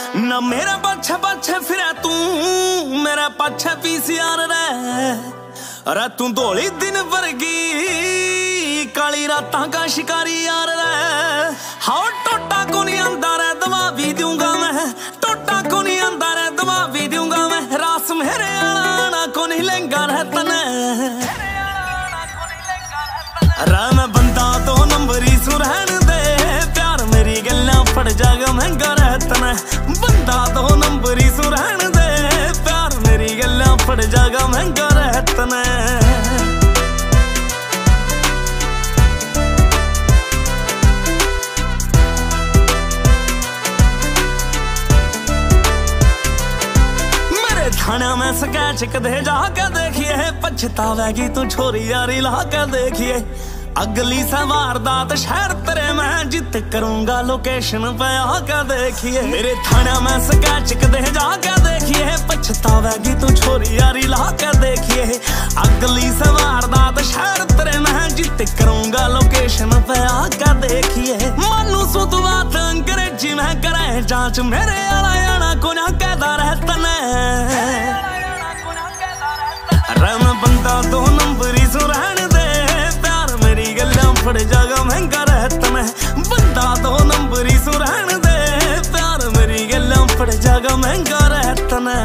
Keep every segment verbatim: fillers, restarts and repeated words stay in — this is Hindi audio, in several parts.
ना मेरे पछे पछे फिरे तू मेरे पछे पीसीआर रे अरे तू धोली दिन वर्गी काली रातां का शिकारी यार रे। हाओ टोटा को नहीं आंदा रे दवा भी दूंगा मैं, टोटा को नहीं आंदा रे दवा भी दूंगा मैं। रास मेरे आना को नहीं लेंगा रे तने रे मैं बंदा दो नंबरी सुरहन दे प्यार मेरी गल्ला फड़ जागा महंगा रहतना। बंदा दो नंबरी सुरहन दे प्यार मेरी गल्ला फड़ जागा महंगा रहतना। मेरे थाना में स्केच कदे जाके देखिए पछतावेगी तू छोरी यारी ला के देखिए। अगली सा वारदात शहर तेरे मैं जित करूंगा लोकेशन पे आके देखिए। मेरे थाना में स्केच कदे जाके देखिए पछतावेगी तू छोरी यारी ला के देखिए। अगली सा वारदात शहर तेरे मैं जित करूंगा लोकेशन पे आके देखिए। मानू सुत बात अंग्रेजी में करे जांच मेरे आला आना को ना कहता रहता रम बंदा दो नंबरी सुरहन दे प्यार मेरी गल्ला फड़ जागा महंगा रहता मैं। बंदा दो नंबरी सुरहन दे प्यार मेरी गल्ला फड़ जागा महंगा रहता मैं।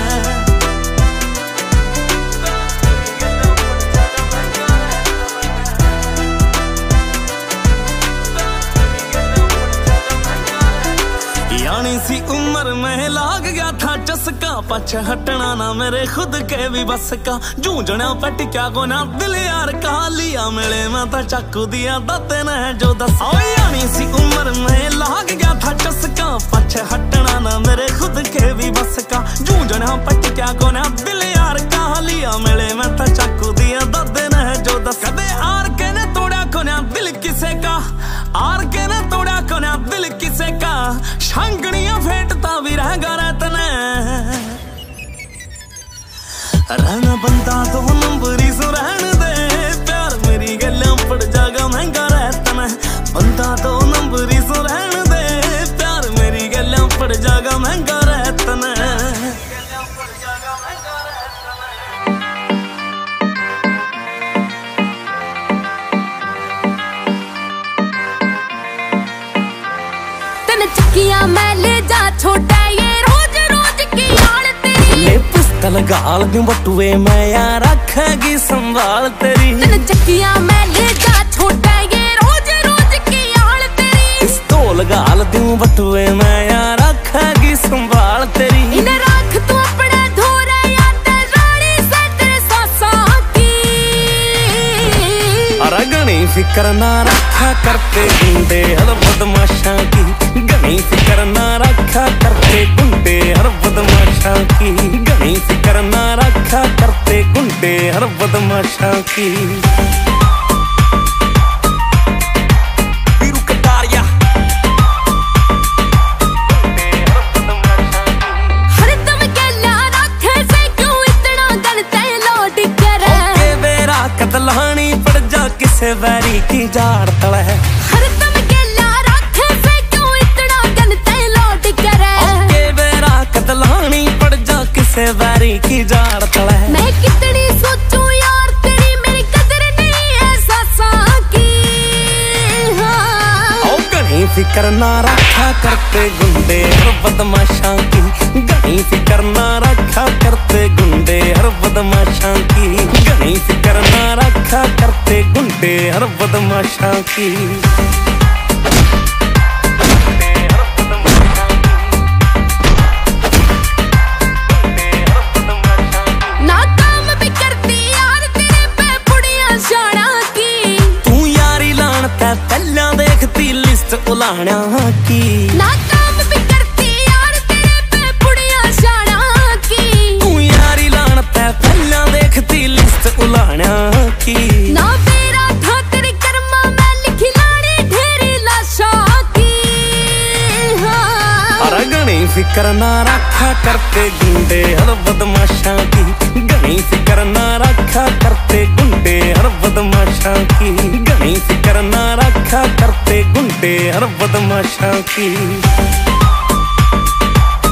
यानी सी उम्र में लाग गया था चस्का पछ हटना ना मेरे खुद के भी बस का। जूझना पट क्या गोना दिल यार का लिया मिले मैं तो चाकू दिया दाते ने जो दस। यानी सी उम्र में लाग गया था चस्का पछ हटना ना मेरे खुद के भी बस का। जूझना पट क्या गोना दिल यार का लिया मिले मैं तो चाकू दिया दाते ने जो दस। कदे आर के ने तोड़ा कोना दिल किसे का, आर के ने तोड़ा कोना दिल किसे का। शांगड़ियां फेंटता भी रहेगा रहतने रहना बंदा दो नंबरी सुरहन दे प्यार मेरी गल्ला पड़ जागा महंगा रहतना। बंदा दो नंबरी सुरहन दे प्यार मेरी गल्ला पड़ जागा महंगा रहतना। चक्कियां मैं ले जा छोटा ये रोज रोज की आड़ तेरी। ले पिस्तल गाल दूं बटुए मैं यार रखेगी संभाल तेरी। तन चक्कियां मैं ले जा छोटा ये रोज रोज की आड़ तेरी। पिस्तौल गाल दूं बटुए मैं यार रखेगी संभाल तेरी। इन्हें रख तू अपने धोरे या ते रानी से तेरे सासा की। अरे गणी फिक्र ना रखा करते गुंडे हर बदमाशा की। गणी फिक्र ना रखा करते गुंडे हर बदमाशा की। गणी फिक्र ना रखा करते गुंडे हर बदमाशा की। लानी पड़ जा किसे वैरी की जाड़ तले हर दम गेला रखे से क्यों इतना गन ते लौट करे। ओके बेरा कतलानी पड़ जा किसे वैरी की जाड़ तले। मैं कितनी सोचूं यार तेरी मेरी कदर नहीं है सासा की। हाँ। ओ गणी फिक्र ना रखा करते गुंडे हर बदमाशा की। गणी फिक्र ना रखा करते गुंडे हर बदमाशा की। गणी फिक्र ना रखा करते गुंडे हर बदमाशा की। ना काम भी करती यार तेरे पे बुढ़िया शाना की। तू यारी लान ते पहला देखती लिस्ट उलाना की। ना काम भी करती यार तेरे पे बुढ़िया शाना की। तू यारी लान ते पहला देखती लिस्ट उलाना की। ना मेरा था तेरे कर्मा में लिखी लाड़ी ढेरी लाशा की। हाँ। अरे गणी फिक्र ना रखा करते गुंडे हर बदमाशा की। गणी फिक्र ना रखा करते गुंडे हर बदमाशा की। गणी फिक्र ना रखा करते गुंडे हर बदमाशा की।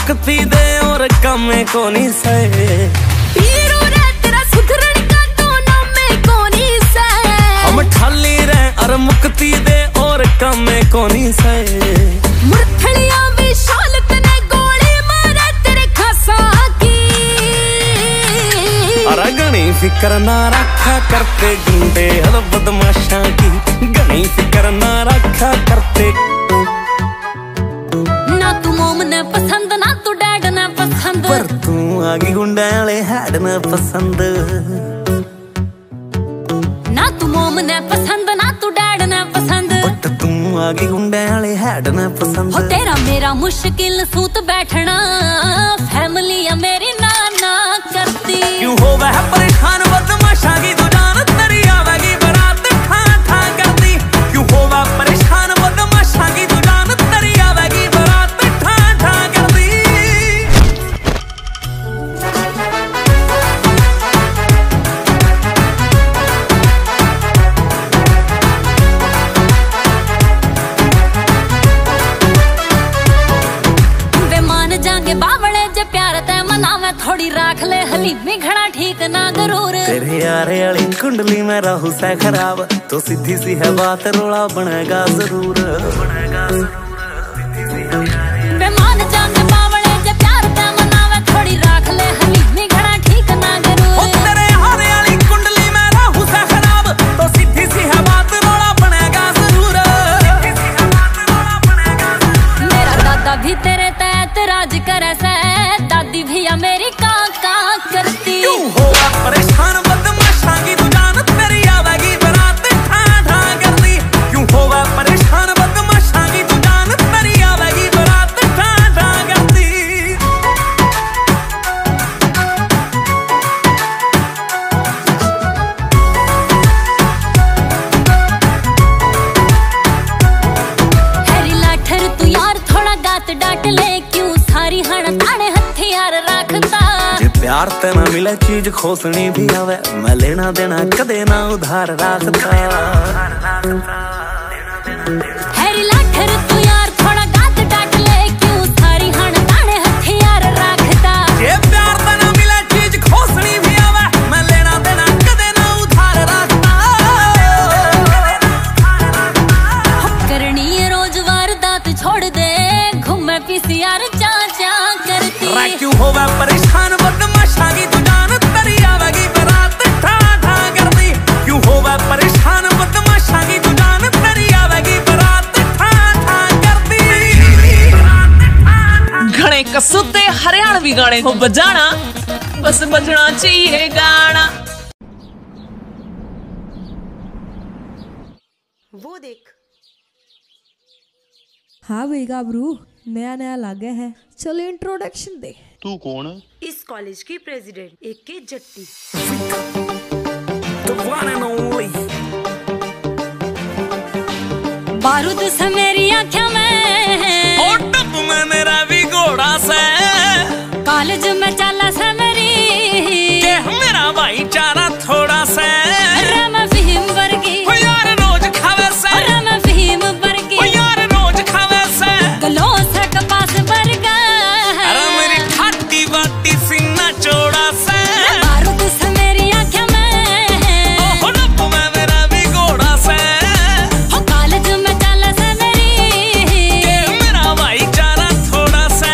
मुक्ति दे और कमे को नहीं सहे पीरो रे तेरा सुधरण का दोनों में कोनी से हम ठाली रे और मुक्ति दे और कमे को नहीं सहे मुरथड़िया विशाल तने गोली मारे तेरे खसा की अरे गणी फिक्र ना रखा करते गुंडे और बदमाशा की गणी फिक्र ना रखा करते ना तू मोम ने पसंद ना तू डैड ने पसंद पर तू आगे गुंडे वाले हैड ने पसंद ना तू मोम ने पसंद ना तू डैड ने पसंद बट तू आगे गुंडे वाले हैड ने पसंद हो तेरा मेरा मुश्किल सूत बैठना फैमिली या मेरी नाना करती क्यों हो वह परेशान बदमाशा की तू जान तेरी आवेगी बारात ठा ठा करती क्यों हो वह परेशान बदमाशा की तू जान तेरी आवेगी बारात ठा ठा करती वे मान जाएंगे बावले जे प्यार ते मनावे थोड़ी राख ले हलीमी घड़ा ठीक ना गरूर तेरे यारे वाली कुंडली में राहु से खराब तो सीधी सी है बात रोला बनेगा जरूर बनेगा वे मान जाएंगे बावले जे प्यार ते मनावे थोड़ी राख ले हलीमी घड़ा ठीक ना गरूर तेरे यारे वाली कुंडली में राहु से खराब तो सीधी सी है बात रोला बनेगा जरूर मेरा दादा भी तेरे तहत राज करे से दादी भी या मेरी काका करती क्यों होगा परेशान बदमाशा की तू जान तेरी आवेगी बारात ठा ठा करती क्यों होगा परेशान बदमाशा की तू जान तेरी आवेगी बारात ठा ठा करती हैरी लाठर तू यार थोड़ा गात डाट ले क्यों सारी हण ताने हथियार रखता जे प्यार ते ना मिले चीज खोसनी भी आवे मैं लेना देना कदे ना उधार रखता हैरी लाठर तू यार थोड़ा गात डाट ले क्यों सारी हण ताने हथियार रखता जे प्यार ते ना मिले चीज खोसनी भी आवे मैं लेना देना कदे ना उधार रखता करनी है रोज वारदात छोड़ दे घूमे पीसीआर चाचा करती रे क्यों होवे परेशान बदमाशा की तू जान तेरी आवेगी बारात ठा ठा करती क्यों होवे परेशान बदमाशा की तू जान तेरी आवेगी बारात ठा ठा करती घणे कसूते हरियाणवी गाने को बजाना बस बजना चाहिए गाना वो देख हाँ भाई गाबरू नया नया लागे है चलो इंट्रोडक्शन दे तू कौन? इस कॉलेज की प्रेसिडेंट एक के Jatti The one and only बारूद से मेरी आँखें में और टप में मेरा भी घोड़ा से कॉलेज में चला से मेरी के मेरा भाईचारा थोड़ा से अरे मैं फहीम वर्गी ओ यार रोज खावे से अरे मैं फहीम वर्गी ओ यार रोज खावे से गलों से कपास वर्गा अरे मेरी ठाटी बाटी सीना चौड़ा से बारूद से मेरी आँखें में ओ टप में मेरा भी घोड़ा से हो कॉलेज में चला से मेरी के मेरा भाईचारा थोड़ा से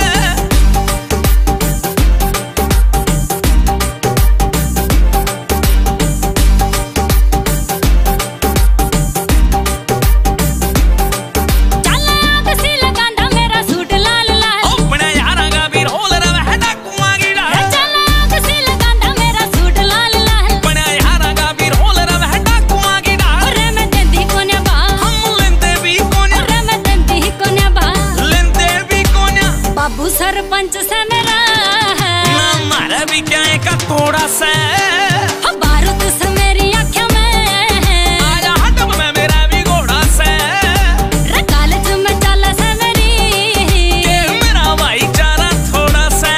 सरपंच से मेरा ना मारा भी क्या एक थोड़ा सा हो बारूद से मेरी आँखें में आजा हटप में मेरा भी घोड़ा से रे कॉलेज में चला से मेरी के मेरा भाईचारा थोड़ा सा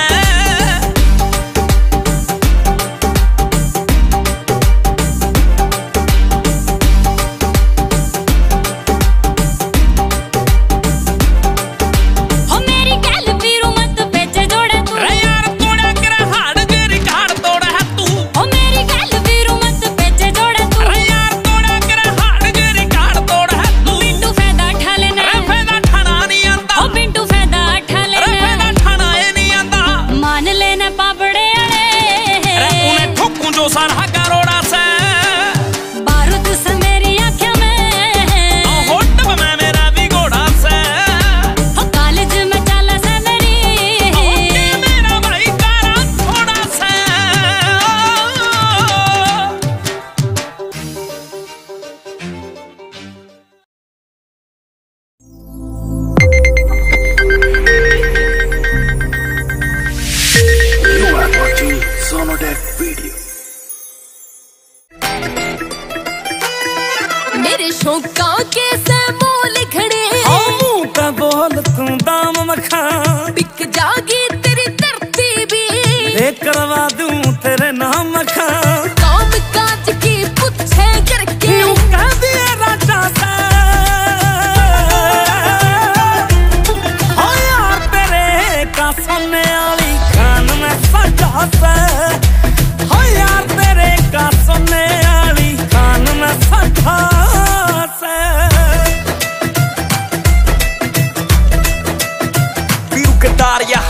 हो मेरी गैल पीरू मत सोनोडेक वीडियो। मेरे शौका के से मोल खड़े मुंह पे बोल तू दाम मखा बिक जागी तेरी धरती भी रे करवा दूं तेरे नाम मखा काम काज की पूछे करके यूं कह दिए राजा से हो यार तेरे का सोने वाली खान में सजा से हो यार तेरे का सोने वाली खान में सजा से Viu Cantária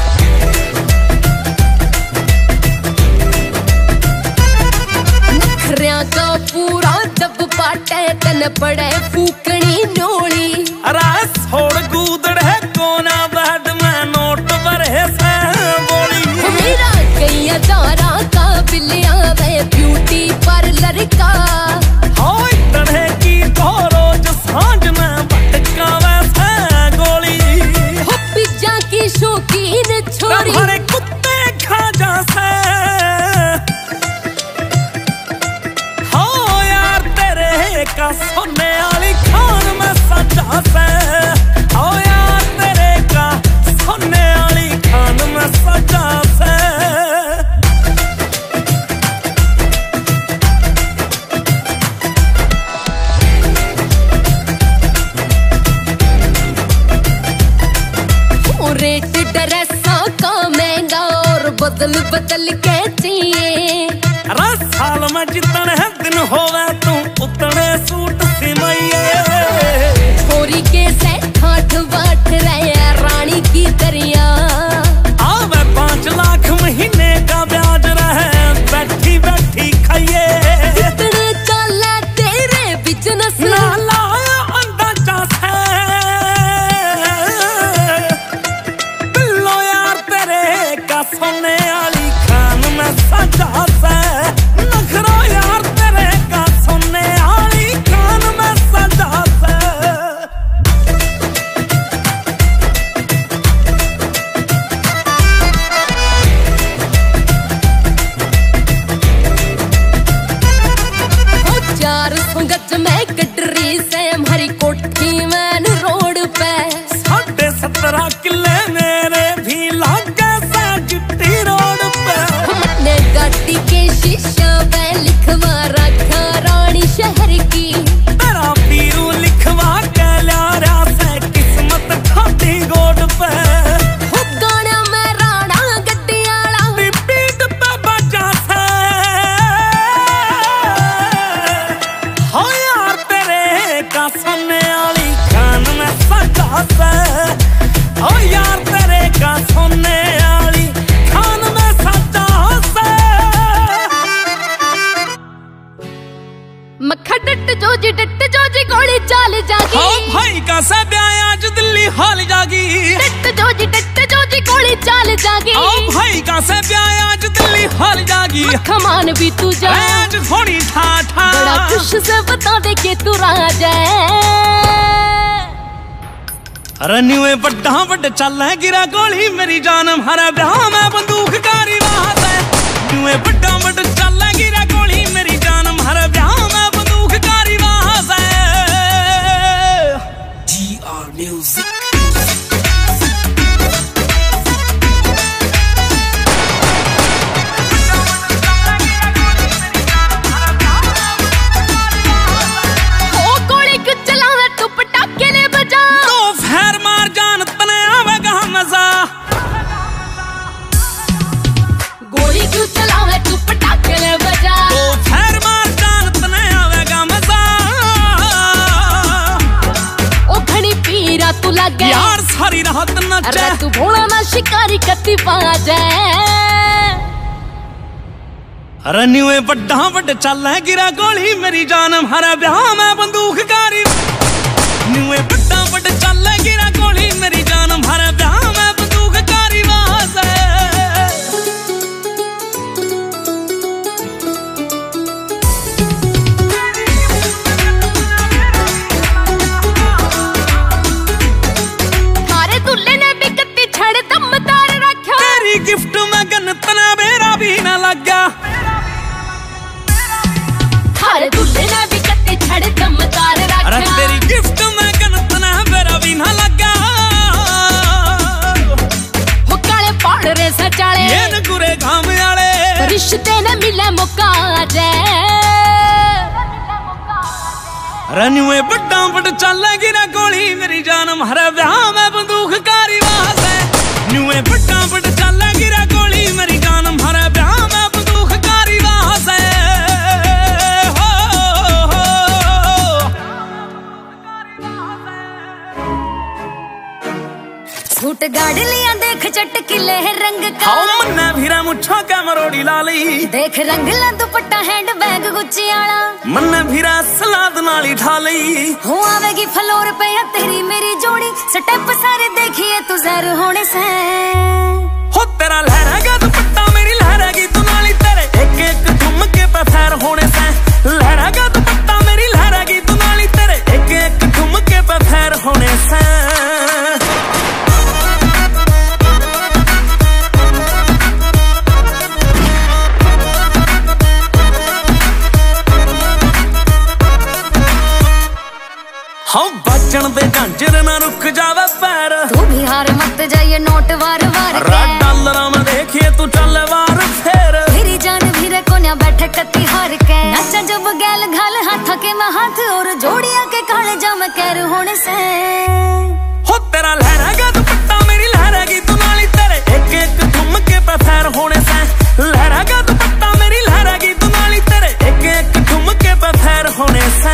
नखरिया का पूरा जब पाटे तन पड़े फूकनी नोली रस छोड़ कूदड़े कोना बैठ में नोट भरे से बोली मेरा कई हजारा का बिलिया वे ब्यूटी पार्लर का हो इतने की तो रोज सांझ में भटका वैसे गोली हो पिज्जा की शौकीन छोरी हरे कुत्ते खा जा से हो यार तेरे का सोने वाली खान में सजा से हो यार तेरे का सोने वाली खान में सजा से रेट ड्रेसा का महंगा और बदल बदल के चाहिए रस साल में जितने दिन होवे तू उतने सूट सिमइए छोरी के से ठाठ बाट रहे रानी की दरिया आवे पाँच लाख महीने का ब्याज रहे बैठी बैठी खाइए जितने चले तेरे बिजनेस ना लाया अंदाजा से बिल्लो यार तेरे का सोने वाली खान में सजा से नखरा यार तेरे का सोने वाली खान में सजा से ओ चार सौ गज में कटरी से हमारी कोठी मैन रोड पे साढ़े सत्रह किले मेरे भी लागे से गिट्टी रोड पे हमने गाड़ी के शीशा पे लिखवा रखा रानी शहर की तेरा पीरू लिखवा के ल्यारा से किस्मत खाती गोड पे हो गाना में राणा गड्डी आला पीठ पे बजा से हो यार तेरे का सोने वाली खान में सजा से हो यार तेरे का सोने वाली खान में सजा से मक्खा डट जो जी डट जो जी गोली चाल जागी हाँ भाई का सब आज दिल्ली हाल जागी डट जो जी डट जो जी गोली चाल जागी हाँ भाई का सब आज दिल्ली हाल जागी खमान भी तू जा आज थोड़ी ठा ठा बड़ा खुश से बता दे के तू राजा अरे न्यूए बड्डा बड्ड चल है गिरा गोली मेरी जान हरा ब्याह में बंदूक कारी बात है न्यूए बड्डा बड्ड चल है गिरा गोली मेरी जान हरा ब्याह में बंदूक कारी बात है जी आर म्यूजिक ओ गोली क्यों चलावे तू पटाखे ले बजा तो फैर मार जान तने आवेगा मजा गोली क्यों चलावे तू पटाखे ले बजा तो फैर मार जान तने आवेगा मजा ओ घनी पीरा तू लगे यार सारी रात नचे अरे तू भोला ना शिकारी कति बाजे अरे न्यूए बड्डा बड्ड चल है गिरा गोली मेरी जान हरा ब्याह में बंदूक कारी न्यूए बड्डा बड्ड चल है गिरा गोली मेरी जान हरा ब्याह में बंदूक कारी वास है थारे दुल्ले ने भी कत्ती छड़ दमदार रखा तेरी गिफ्ट में गन तना बेरा भी ना लगा हर दूल्हे ने भी कत्ते छड़ चमकार रखा अरे तेरी गिफ्ट में कनत ना मेरा भी ना लगा हो काले पाड़ रे सचाले ये न गुरे घाम वाले रिश्ते ने मिले मौका रे रनुए बड्डा बड़ चलेगी ना गोली मेरी जान मारे ब्याह में बंदूक कारी वासे नुए बड्डा बड़ चलेगी ना गोली मेरी जान मारे ब्याह में बंदूक कारी वासे हो हो सूट गाड़ लिया देख चटकिले रंग का हाउ मन्ना भीरा मुछा के मरोड़ी लाली देख रंग ला दुपट्टा हैंड बैग गुच्ची आला मन्ना भीरा सलाद नाली ढाली हो आवेगी फ्लोर पे या तेरी मेरी जोड़ी स्टेप सारे देखिए तू जहर होने से हो तेरा लहरागा दुपट्टा मेरी लहरागी तू नाली तेरे एक एक ठुमके पे फैर होने से लहरागा दुपट्टा मेरी लहरागी तू नाली तेरे एक एक ठुमके पे फैर होने से हम बचन दे झांझर ना रुक जावे पैर तू भी हार मत जाइए नोट वार वार रात डॉलरा में देखिए तू चल वार फेर मेरी जान भी रे कोन्या बैठे कत्ती हार के नचा जब गैल घाल हाथ के में हाथ और जोड़िया के काले जाम कैर होने से हो तेरा लहरागा दुपट्टा मेरी लहरागी तू नाली तेरे एक एक ठुमके पे फैर होने से लहरागा दुपट्टा मेरी लहरागी तू नाली तेरे एक एक ठुमके पे फैर होने से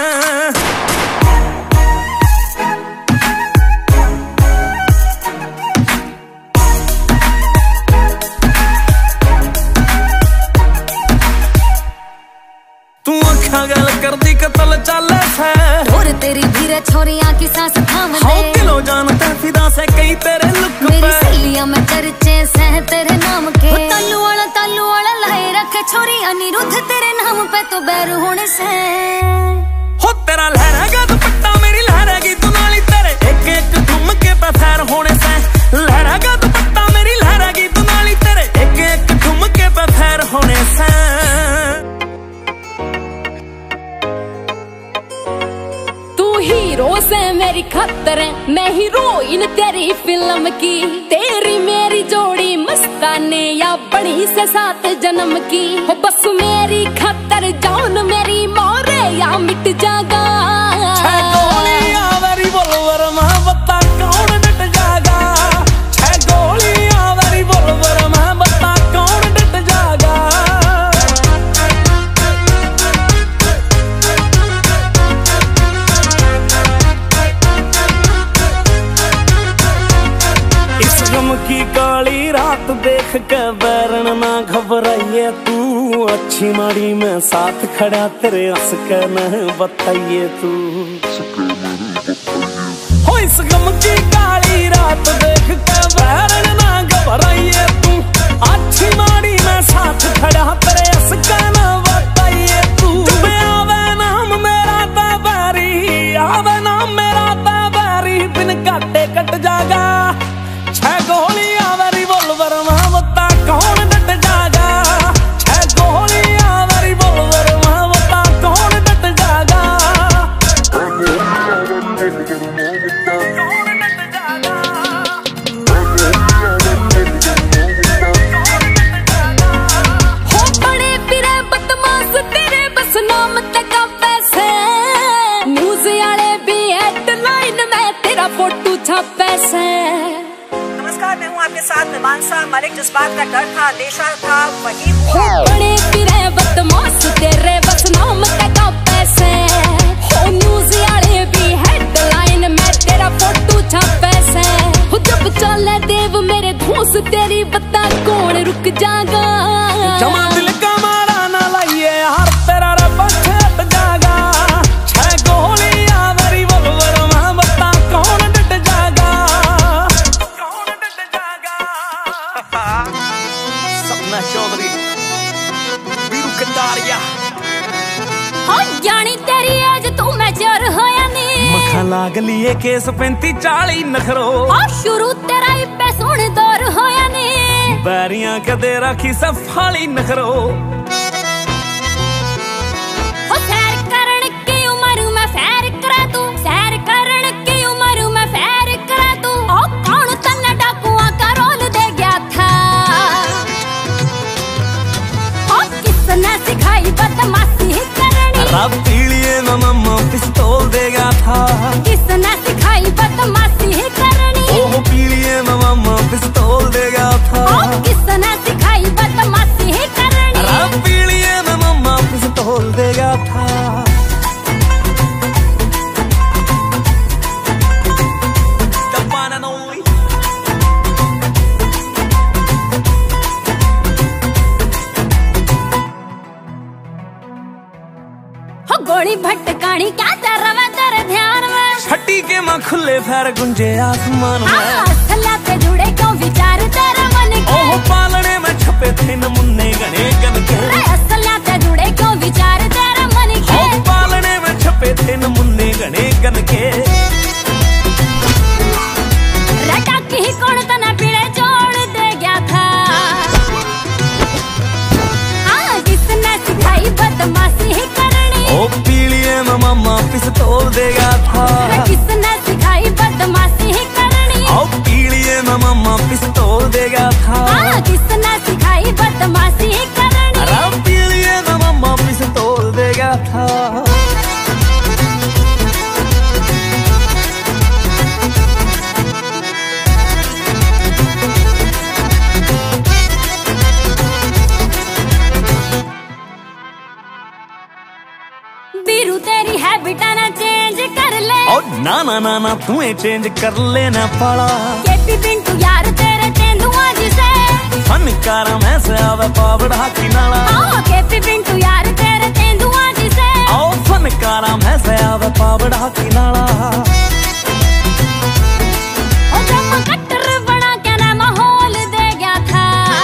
गल कर दी कतल चले से और तेरी धीरे छोरियां की सांस थाम दे हाँ दिलो जानते फिदा से कई तेरे लुक मेरी सहेलियां में चर्चे से तेरे नाम के तालू वाला तालू वाला लाए रखे छोरी अनिरुद्ध तेरे नाम पे तो बैर होने से हो तेरा लहरागा दुपट्टा मेरी लहरागी तू नाली तेरे एक एक ठुमके पे फैर होने से लहरागा दुपट्टा मेरी लहरागी तू नाली तेरे एक एक ठुमके पे फैर होने से हीरो से मेरी खतर है मैं हीरोइन तेरी फिल्म की तेरी मेरी जोड़ी मस्ताने या बड़ी से सात जन्म की हो बस मेरी खतर जान मेरी मोरे या मिट जागा छह गोलियां मेरी बोलवर में बता कौन डट जागा छह गोलियां मेरी बोलवर में बता कौन डट जागा की काली रात देख के बैरन ना घबराइए तू अच्छी माड़ी में साथ खड़ा तेरे हंस के न बताइए तू हो इस गम की काली रात देख के बैरन ना घबराइए तू अच्छी माड़ी में साथ खड़ा तेरे हंस के न बताइए तू आवे नाम मेरा ताबारी आवे नाम मेरा ताबारी बिन काटे कट जागा छह गोलियां मेरी बोलवर में बता कौन डट जागा छह गोलियां मेरी बोलवर में बता कौन डट जागा कौन डट जागा हो बड़े फिरे बदमाश तेरे बस नाम तक पैसे न्यूज़ वाले भी हेडलाइन में तेरा फोटो छापे से मैं हूँ आपके साथ मीमांसा मलिक जिस बात का डर था अंदेशा था वही हो बड़े फिरे बदमाश तेरे बस नाम तक पैसे हो न्यूज़ वाले भी हेडलाइन में तेरा फोटो छापे से हो जब चले देव मेरे धूस तेरी बता कौन रुक जागा जमा दिल का मारा ना लाइए हर तेरा रब छट जागा छह गोलियां मेरी बोलवर में बता कौन डट जागा सपना चौधरी बीरू कटारिया हाँ यानी तेरी एज तू मैच्योर होया नी मखा लाग लिए केस पैंती चाली नखरो हाँ शुरू तेरा ही पे सोने दौर होया नी बैरियां कदे राखी सफाली नखरो हो सैर करण की उम्र में फैर करा तू सैर करण की उम्र में फैर करा तू ओ कौन तन्ने डाकुआ का रोल दे गया था ओ किसने सिखाई बदमाशी करनी रब पीलिए में मम्मा पिस्तौल देगा था किसने सिखाई बदमाशी करनी ओह पीलिए में मम्मा पिस्तौल देगा था ओ किसने सिखाई बदमाशी करनी रब पीलिए में मम्मा पिस्तौल देगा था गोली भटकानी क्या कर रहा तेरे ध्यान में छठी के मां खुले फैर गुंजे आसमान में असला पे जुड़े क्यों विचार तेरे मन के ओह पालने में छपे थे नमुन्ने गने गन के असला पे जुड़े क्यों विचार तेरे मन के ओह पालने में छपे थे नमुन्ने गने गन के रटा की कौन तना पीड़े जोड़ दे गया था हाँ किसने सिखाई बदमाशी करनी ओ पीलिए में मम्मा पिस्तौल देगा था किसने सिखाई बदमाशी करनी ओ पीलिए में मम्मा पिस्तौल देगा था हाँ किसने सिखाई बदमाशी करनी रब पीलिए में मम्मा पिस्तौल देगा था बीरू तेरी हैबिट ना चेंज कर ले ओ ना ना ना ना तू चेंज कर लेना पड़ा केपी पिंटू यार तेरे तेंदुआ जिसे फनकारा मैं से आवे पावड़ा की नाला ओ केपी पिंटू यार तेरे तेंदुआ जिसे ओ फनकारा मैं से आवे पावड़ा की नाला ओ जब कट्टर बना के ना माहौल दे गया था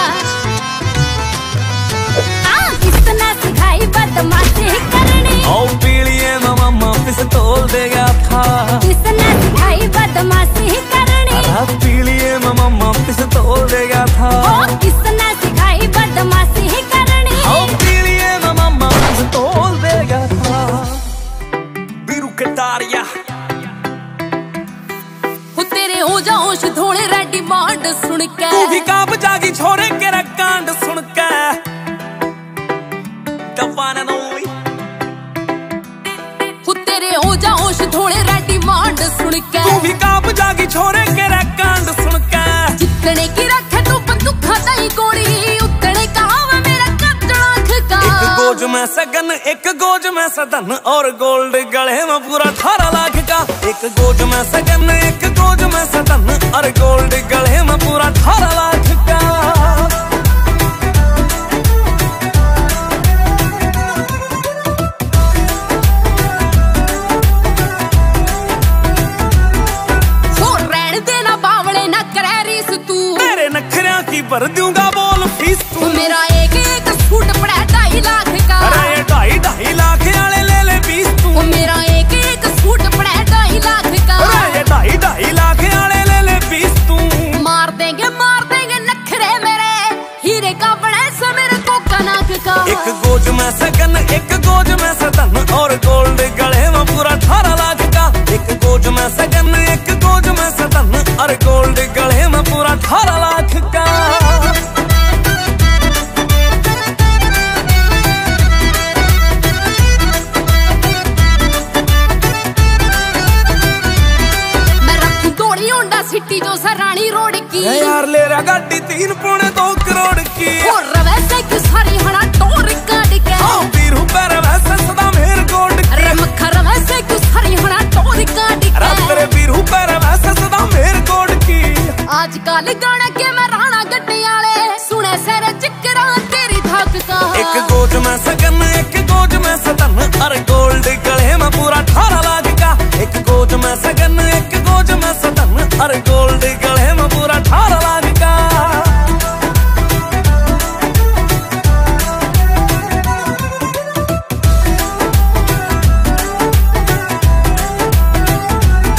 हाँ किसने सिखाई बदमाशी करनी ओ पीलिए में मम्मा पिस्तौल देगा था किसने सिखाई बदमाशी करनी रब पीलिए में मम्मा पिस्तौल देगा था ओ किसने सिखाई बदमाशी करनी ओ पीलिए में मम्मा पिस्तौल देगा था बीरू कटारिया हो तेरे हो जाओश थोड़े रेडी बांड सुन के तू भी काब जागी छोरे के कांड सुन के दबाना नोई हो तेरे हो जाओश थोड़े रेडी बांड सुन के तू भी काब जागी छोरे के कांड सुन के जितने की रखे तू बंदूखा दई गोली उतने कहावा मेरा कच्चा आँख का एक गोज में सगन एक गोज में सदन और गोल्ड गले में पूरा अठारह लाख का एक गोज में सगन एक गोज में सदन और गोल्ड गले में पूरा अठारह लाख का हो रहने देना बावले ना करे रीस तू तेरे नखरिया की भर दूंगा बोल फीस तू मेरा एक एक सूट पड़ा ढाई लाख का अरे ढाई ढाई लाख वाले ले ले बीस तू वो मेरा एक एक सूट पड़ा ढाई लाख का अरे ढाई ढाई लाख वाले ले ले बीस तू मार देंगे मार देंगे नखरे मेरे हीरे का बड़ा सा मेरे को कनक का एक गोज में सगन एक गोज में सदन और गोल्ड गले में पूरा अठारह लाख का एक गोज में सगन एक गोज में सदन और गोल्ड गले में पूरा अठारह लाख का मैं रखूं दौड़ी होंडा सिटी जो सरानी रोड की यार ले रहा गाड़ी तीन पौने दो करोड़ की और रवे से क्यों सारी हना टोर काट के ओ बीरू पर वैसे सदा मेर गोल्ड अरे मक्खा रवे से क्यों सारी हना टोर काट अरे के तेरे बीरू पर वैसे सदा मेर गोल्ड की आजकल गाना के मैं राणा गड्डी वाले सुने सर चिकरा तेरी थक का एक गोज में सगन एक गोज में सदन और गोल्ड गले में पूरा अठारह लाख का एक गोज में सगन एक गोज में सदन और गोल्ड गले में पूरा अठारह लाख का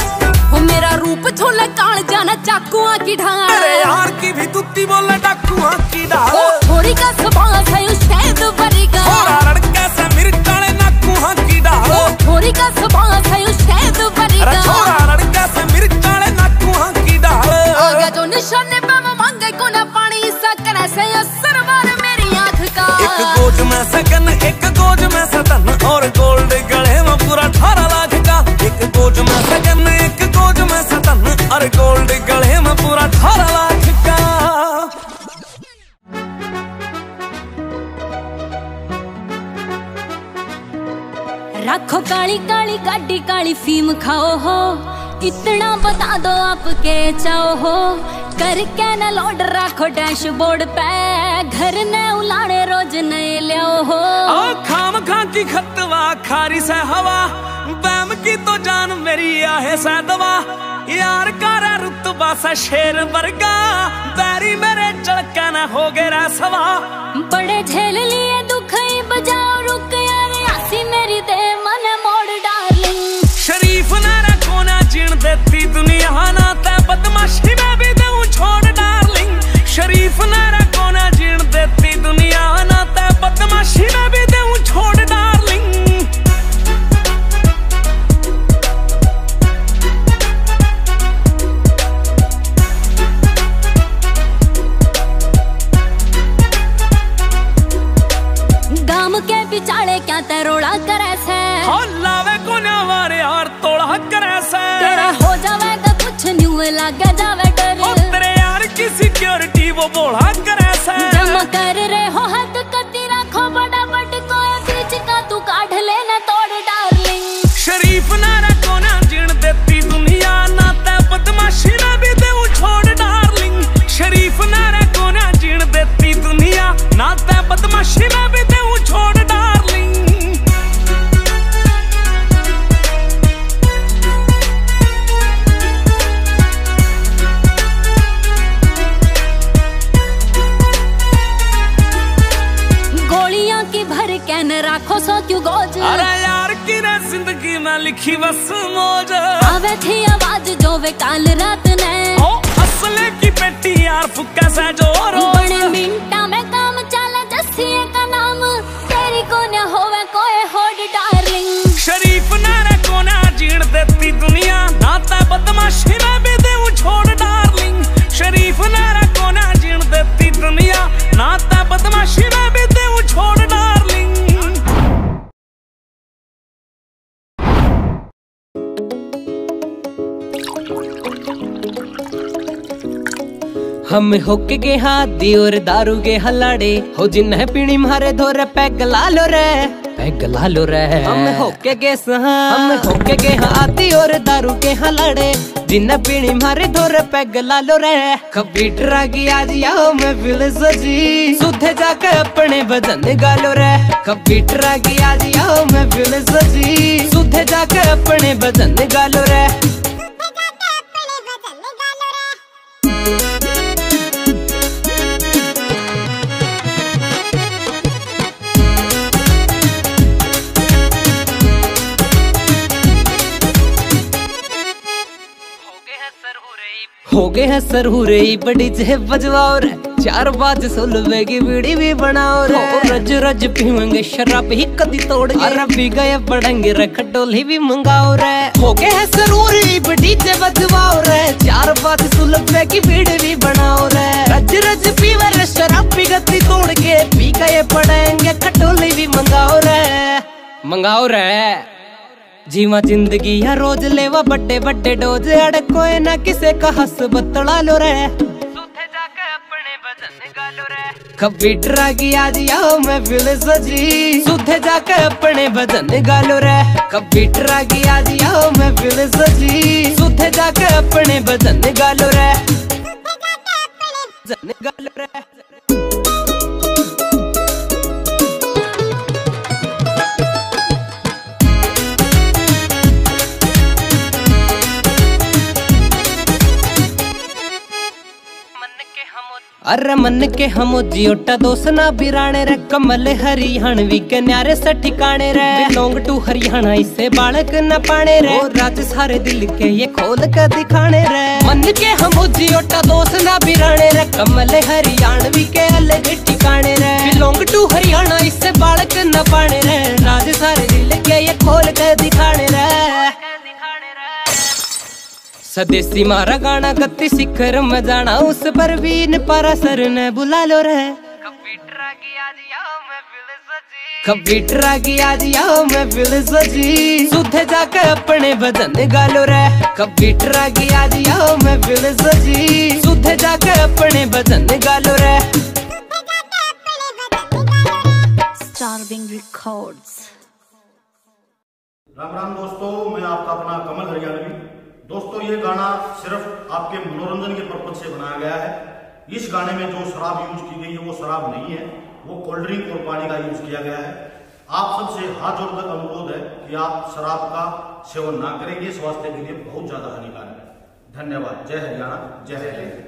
वो मेरा रूप छोले काल जाना चाकुआ की ढाल मेरे यार की भी तुत्ती बोले डाकुआ थोड़ी का सबास है उस्ताद बरेगा छोरा लड़का से मिर्चाले नाकू हाँ की डाल थोड़ी का सबास है उस्ताद बरेगा छोरा लड़का से मिर्चाले नाकू हाँ की डाल आगे जो निशाने पे मैं मांगे को ना पानी सा करे से असर मार मेरी आँख का एक गोज में सकन एक गोज में सतन और गोल्ड गले में पूरा अठारह लाख का एक गोज में सकन एक गोज में सतन और गोल्ड गले में पूरा अठारह लाख का रखो काली काली गाड़ी काली फीम खाओ हो इतना बता दो आपके चाहो हो करके न लोड रखो डैशबोर्ड पे घर ने उलाड़े रोज नए लियो हो ओ खाम खा की खतवा खारी से हवा बैम की तो जान मेरी आहे से दवा यार कारा रुतबा सा शेर वर्गा बैरी मेरे चलका न हो गया सवा बड़े झेल लिए दुख ही बजाओ रुक यार आसी मेरी दे मन मोड़ डार्लिंग शरीफ नारा कोना जीण देती दुनिया ना ते बदमाशी में भी दूं छोड़ डार्लिंग शरीफ नारा कोना जीण देती दुनिया ना ते बदमाशी में भी दूं छोड़ डार्लिंग गाम के बिचाले क्या तरोड़ा करे से हो लावे कोना वारे और तोड़ा करे से तेरा हो जावेगा कुछ न्यू लगा जावे डर ओ तेरे यार की सिक्योरिटी वो बोला करे से जमा कर रहे हो हद कती रखो बड़ा बट कोई बीच का तू काढ़ लेना तोड़ डार्लिंग शरीफ नारा कोना जीण देती दुनिया ना ते बदमाशी में भी दूं छोड़ डार्लिंग शरीफ नारा कोना जीण देती दुनिया ना ते बदमाशी में भी दूं छोड़ डार्लिंग गोलियां की भर कैन राखो सो क्यों गोज अरे यार की रे जिंदगी में लिखी बस मौज आवे थी आवाज जो वे काल रात ने ओ असले की पेटी यार फुक्का सा जोरो बड़े मिनटा में काम चले जस्सिए का नाम तेरी को न होवे कोई होड़ डार्लिंग शरीफ नारा कोना जीण देती दुनिया नाता बदमाशी में भी दूं छोड़ डार्लिंग शरीफ नारा कोना जीण देती दुनिया नाता बदमाशी में भी दूं छोड़ डार्लिंग हम होके के हाथी और दारू के हलाड़े हो जिन्हें पीनी मारे धोरे पैग ला लो रे पैग ला लो रे हम होके के हम होके के हाथी और दारू के हलाड़े जिन्हें पीनी मारे धोरे पैग ला लो रे कभी डरा गया जी आओ मैं फिर सजी सुधे जाके अपने बदन गालो रे कभी डरा गया जी आओ मैं फिर सजी सुधे जाके अपने बदन गालो रे हो गए हैं सरहुरे बड़ी जे बजवाओ रे चार बाज सुलवे की बीड़ी भी बनाओ रे रज रज पीवेंगे शराब ही कदी तोड़ के रबी गए पड़ेंगे रे खटोली भी मंगाओ रे हो गए हैं सरहुरे बड़ी जे बजवाओ रे चार बाज सुलवे की बीड़ी भी बनाओ रे रज रज पीवे रे शराब भी गदी तोड़ के पी गए पड़ेंगे खटोली भी मंगाओ रे मंगाओ रे जीवा जिंदगी या रोज लेवा बड्डे बड्डे डोज अड़ कोई ना किसे का हंस बतला लो रे सुधे जाके अपने बदन गालो रे कभी डरा गया जी आओ मैं फिर सजी सुधे जाके अपने बदन गालो रे कभी डरा गया जी आओ मैं फिर सजी सुधे जाके अपने बदन गालो रे बदन गालो रे अरे मन के हम जियोटा दोसना बिराने रे कमल हरियाणवी के न्यारे से ठिकाने रे लौंग टू हरियाणा इसे बालक न पाने रे राज सारे दिल के ये खोल कर दिखाने रे मन के हम जियोटा दोसना बिराने रे कमल हरियाणवी के अलग ठिकाने रे इससे बालक न पाने रे, राज सारे दिल के ये खोल के दिखाने रे। स्वदेशी मारा गाना गति शिखर में जाना, उस पर भी इन पारा सर ने बुला लो रे। कंप्यूटर आ गया जी आओ मैं फिर सजी, सुधे जाके अपने बदन गालो रे। कंप्यूटर आ गया जी आओ मैं फिर सजी, सुधे जाके अपने बदन गालो रे। Starving records. राम राम दोस्तों, मैं आपका अपना कमल हरियाणवी। दोस्तों ये गाना सिर्फ आपके मनोरंजन के पर्पज से बनाया गया है। इस गाने में जो शराब यूज की गई है वो शराब नहीं है, वो कोल्ड ड्रिंक और पानी का यूज किया गया है। आप सबसे हाथ जोड़ तक अनुरोध है कि आप शराब का सेवन ना करेंगे, स्वास्थ्य के लिए बहुत ज्यादा हानिकारक है। धन्यवाद। जय हरियाणा, जय हरियाणा।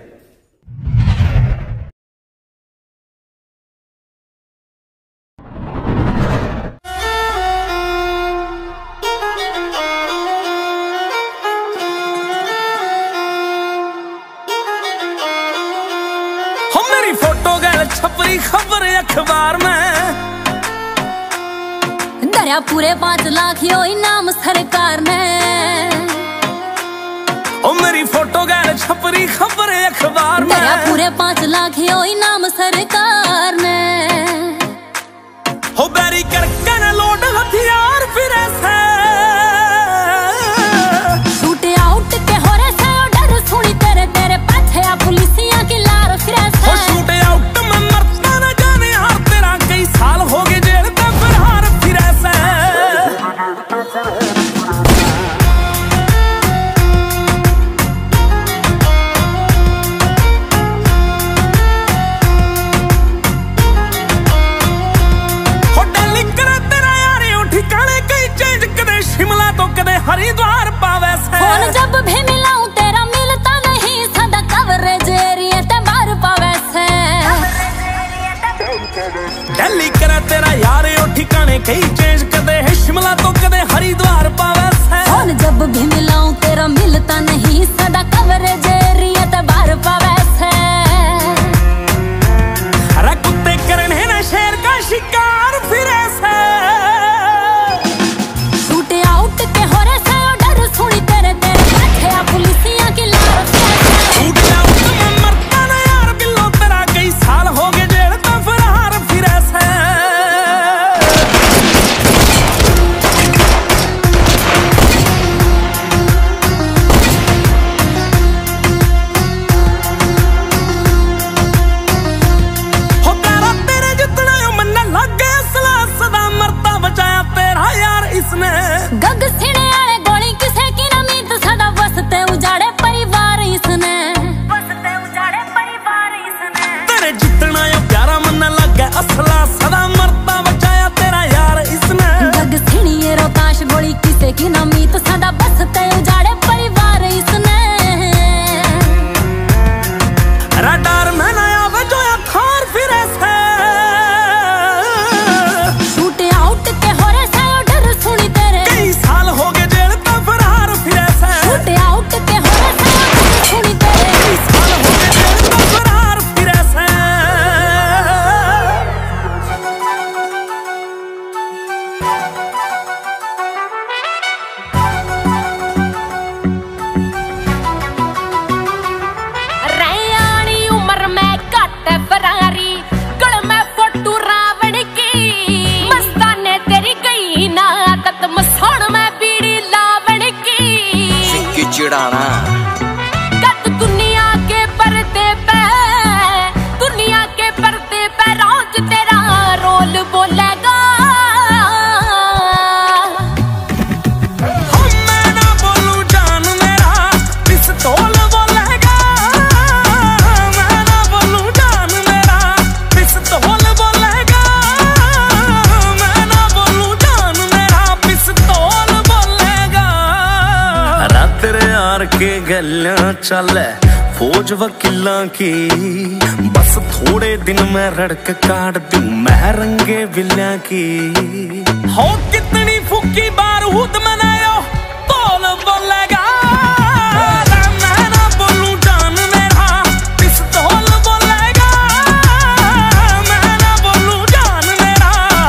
फोटो गैल छपरी खबर अखबार में, दरिया पूरे पांच लाख यो इनाम सरकार ने। ओ मेरी फोटो गैल छपरी खबर अखबार में, दरिया पूरे पांच लाख यो इनाम सरकार ने। हो बैरी करके न लोड हथियार फिर ऐसे, शूट आउट के हो रहे से डर सुनी तेरे तेरे पाछे आ पुलिसिया की लार फिर ऐसे। शूट आउट में मरता न जाने हार, तेरा कई साल हो गए जेल ते फिर हार फिर ऐसे। हो दिल्ली करे तेरा यारे ओ ठिकाने कई चेंज, कदे शिमला तो कदे हरिद्वार पावे से। फोन जब भी मिलाऊं तेरा मिलता नहीं, सदा कवरेज एरिया ते बार पावे से। दिल्ली करे तेरा यारे ओ ठिकाने कई चेंज, कदे है शिमला तो कदे हरिद्वार पावे से। फोन जब भी मिलाऊं तेरा मिलता नहीं, सदा कवरेज एरिया ते बार पावे से। अरे कुत्ते करने ना शेर का शिकार फिर ऐसे, शूट आउट के हो रहे से डर सुनी तेरे तेरे पाछे आ पुलिसिया की लार फिर ऐसे। शूट आउट में मरता ना यार बिल्लो, तेरा कई साल हो गए जेल तो फिर हार फिर ऐसे। हो प्यारा तेरे जितना यो मन लग गया सला, सदा मरता बचाया तेरा यार इसने। गग सीने आले गोली किसे की न मीत, सदा बसते उजाड़े परिवार इसने। बसते उजाड़े परिवार इसने। तेरे जितना यो प्यारा मन लग गया असला, सदा मरता बचाया तेरा यार इसने। गग सीने रोताश गोली किसे की न मीत, सदा बसते उजाड़े परिवार इसने। रडार में नया बजोया थार फिर ऐसे, शूट आउट के हो रहे से डर सुनी तेरे कई साल हो गए जेल तो फिर हार फिर ऐसे। शूट आउट के हो रहे से डर सुनी तेरे कई साल हो गए जेल तो फिर हार फिर ऐसे। रैयानी उम्र में कट फरारी, गल में फोटू रावण की। मस्ताने तेरी गई ना आदत, मसौण में बीड़ी लावण की। सिक्की चिड़ाना कत दुनिया के पर्दे पे, दुनिया के पर्दे पे रोज तेरा रोल बोलेगा। हम मैं ना बोलूं जान मेरा पिस्तौल बोलेगा, मैं ना बोलूं जान मेरा पिस्तौल बोलेगा, मैं ना बोलूं जान मेरा पिस्तौल बोलेगा। रात तेरे यार के गलियां चले फौज वकीलां की, बस थोड़े दिन में रड़क काट दूं मैं रंगे बिल्लियां की। हो कितनी फूकी बारूद मनायो बोल बोलेगा, मैं ना बोलूं जान मेरा पिस्तौल बोलेगा, मैं ना बोलूं जान मेरा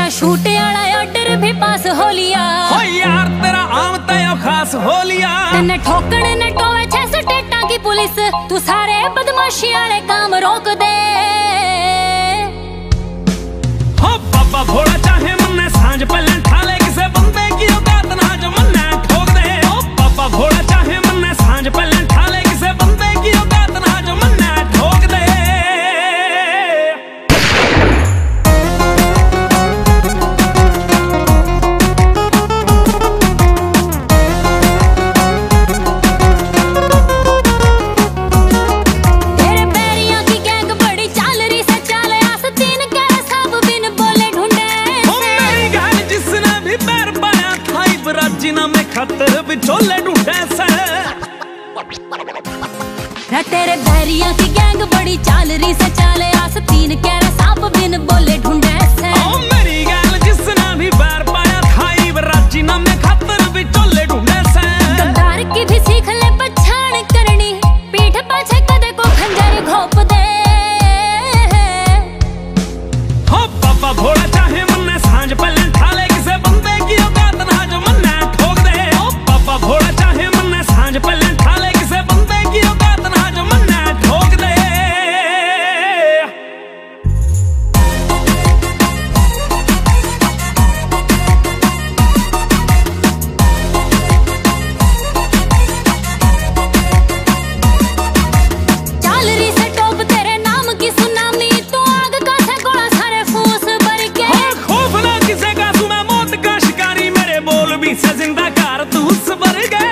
तेरा शूट वाला ऑर्डर भी पास हो लिया। हो यार तेरा आम तय खास हो लिया। तन्ने ठोकण ने टोवे छह स्टेटा की पुलिस, तू सारे बदमाशी वाले काम रोक दे। हो बाबा भोला चाहे मन्ने सांझ पहले ठाले किसे बंदे की औकात ना जो मन्ने ठोक दे। हो बाबा भोला चाहे मन्ने सांझ पहले ठाले किसे बंदे की औकात ना जो मन्ने ठोक दे। खतर बिचोले ढूंढे से ना तेरे बैरिया की गैंग बड़ी चाल रही से चाले आस तीन कैरा सांप बिन बोले ढूंढे से। ओ मेरी गैल जिसने भी बैर पाया खाई बराची ना में खतर बिचोले ढूंढे से। गद्दार की भी सीख ले पछाण करनी, पीठ पाछे कदे को खंजर घोप दे। हो बाबा भोला चाहे मन्ने सांझ पहले ठाले किसे बंदे की औकात ना जो मन्ने भोला चाहे मन्ने सांझ पहले ठाले किसे बंदे की औकात ना जो मन्ने ठोक दे। चाल रही से टोप तेरे नाम की सुनामी, तू आग का से गोला सारे फूस भर के। खौफ ना किसे का सुना मौत का शिकारी, मेरे बोल भी से जिंदा कारतूस भर गए।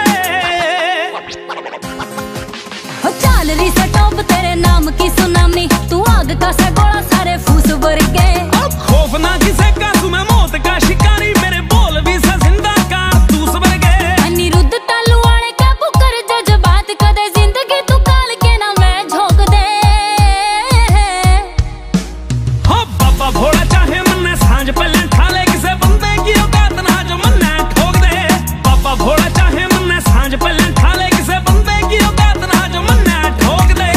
चाल रही से टोप तेरे नाम की सुनामी, तू आग का सा गोला सारे फूस भर गए। खौफ ना किसे का सुना मौत का शिकारी, मेरे बोल भी से जिंदा कारतूस भर गए। अनिरुद्ध तालू वाले काबू कर जज्बात, कदे जिंदगी तू काल के ना मैं झोंक दे। हो बाबा भोला चाहे मन्ने सांझ पहले ठाले किसे बंदे की औकात ना जो मन्ने ठोक दे। बाबा भोला चाहे मन्ने सांझ पहले ठाले किसे बंदे की औकात ना जो मन्ने ठोक दे।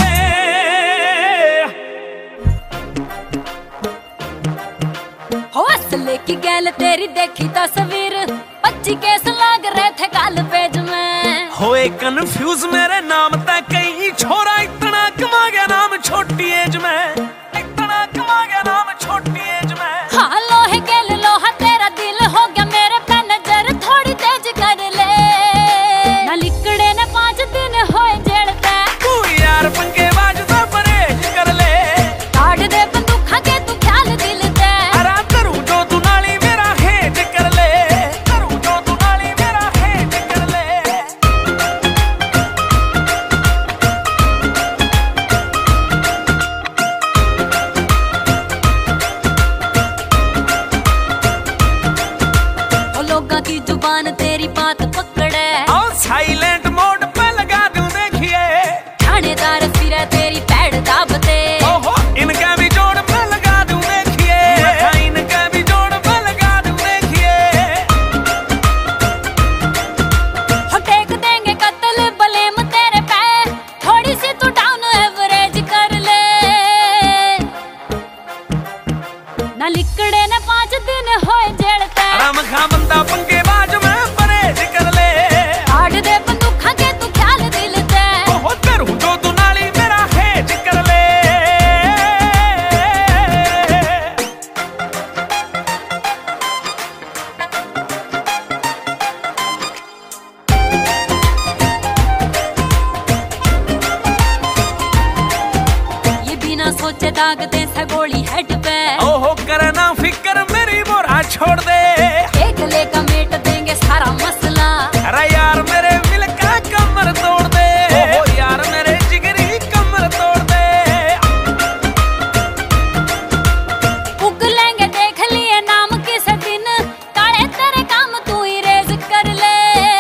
हो असले की गैल तेरी देखी तस्वीर, पच्ची केस लाग रहे थे काल पेज में। होए कंफ्यूज मेरे नाम तक कहीं छोरा इतना कमा गया नाम छोटी एज में, इतना कमा गया नाम छोटी एज में। हाँ लोहे गेल लोहा तेरा दिल हो गया मेरे पे नजर थोड़ी तेज कर ले। ना लिकड़े ने पांच दिन होए जेल पे, तू यार पंगे बाजदा परहेज कर ले। काट दे बंदूखा के तू ख्याल दिल दे। अरा करूं जो तू नाली मेरा हेज कर ले, करूं जो तू नाली मेरा हेज कर ले। लोगा की जुबान तेरी बात पकड़े, और साइलेंट मोड पे लगा दूं देखिए। थानेदार फिरे तेरी पैड़ दाबते। ओहो इनका भी जोड़ पे लगा दूं देखिए, इनका भी जोड़ पे लगा दूं देखिए। हो टेक देंगे कत्ल बलेम तेरे पे, थोड़ी सी तू डाउन एवरेज कर ले। ना लिकड़े ने पांच दिन होए जेल पे, आराम खा बंदा पंगे बाज में परहेज कर ले। काट दे बंदूखा के तू ख्याल दिल दे। ओहो करूं जो तू नाली मेरा हेज कर ले। ये बिना सोचे दाग दे से गोली हेड पे। ओहो करना फिक्र मेरी बोरा छोड़ दे। एक लेका मेट देंगे सारा मसला। अरे यार मेरे दिल का कमर तोड़ दे। ओहो यार मेरे जिगरी कमर तोड़ दे। उग लेंगे देख लिए नाम किस दिन, काले तेरे काम तू ही रेज कर ले।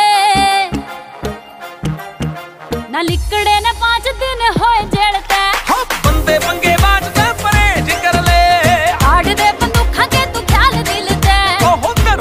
ना लिकड़े ने पांच दिन होए जेल पे, हो बंदे पंगे बाज पे परहेज कर ले। काट दे बंदूखा के तू ख्याल दिल दे। ओहो